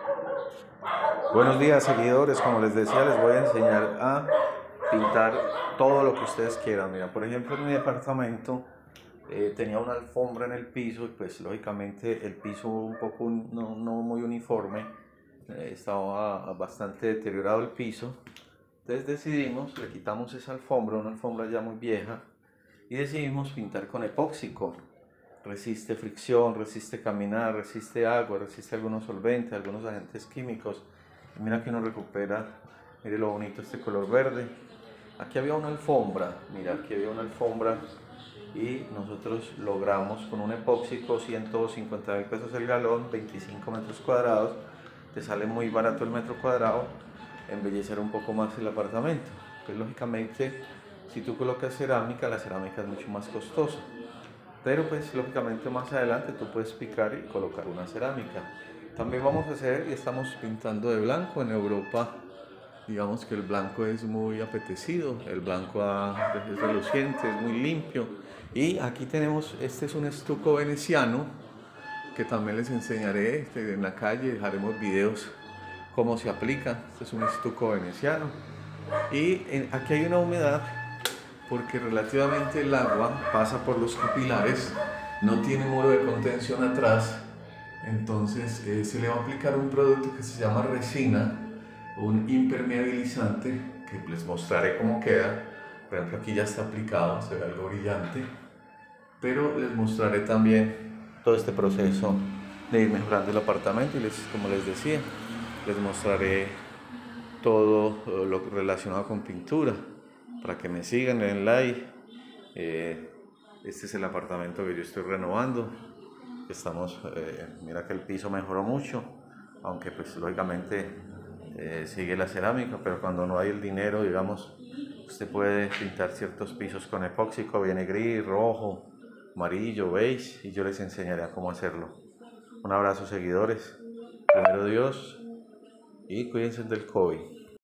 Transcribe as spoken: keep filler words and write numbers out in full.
Buenos días, seguidores. Como les decía, les voy a enseñar a pintar todo lo que ustedes quieran. Mira, por ejemplo, en mi departamento eh, tenía una alfombra en el piso y pues lógicamente el piso un poco no, no muy uniforme, eh, estaba bastante deteriorado el piso. Entonces decidimos, le quitamos esa alfombra, una alfombra ya muy vieja, y decidimos pintar con epóxico. Resiste fricción, resiste caminar, resiste agua, resiste algunos solventes, algunos agentes químicos. Y mira que uno recupera, mire lo bonito este color verde. Aquí había una alfombra, mira, aquí había una alfombra y nosotros logramos con un epóxico ciento cincuenta mil pesos el galón, veinticinco metros cuadrados, te sale muy barato el metro cuadrado, embellecer un poco más el apartamento. Pues lógicamente, si tú colocas cerámica, la cerámica es mucho más costosa. Pero pues lógicamente más adelante tú puedes picar y colocar una cerámica. También vamos a hacer y estamos pintando de blanco. En Europa digamos que el blanco es muy apetecido, el blanco es reluciente, es muy limpio. Y aquí tenemos, este es un estuco veneciano que también les enseñaré este, en la calle, dejaremos videos cómo se aplica. Este es un estuco veneciano. Y en, aquí hay una humedad porque relativamente el agua pasa por los capilares, no tiene muro de contención atrás, entonces eh, se le va a aplicar un producto que se llama resina, un impermeabilizante, que les mostraré cómo queda. Por ejemplo, aquí ya está aplicado, se ve algo brillante, pero les mostraré también todo este proceso de ir mejorando el apartamento y les, como les decía, les mostraré todo lo relacionado con pintura para que me sigan, le den like. Eh, este es el apartamento que yo estoy renovando. Estamos, eh, mira que el piso mejoró mucho, aunque pues lógicamente eh, sigue la cerámica, pero cuando no hay el dinero, digamos, usted puede pintar ciertos pisos con epóxico, viene gris, rojo, amarillo, beige, y yo les enseñaré a cómo hacerlo. Un abrazo, seguidores. Primero Dios y cuídense del COVID.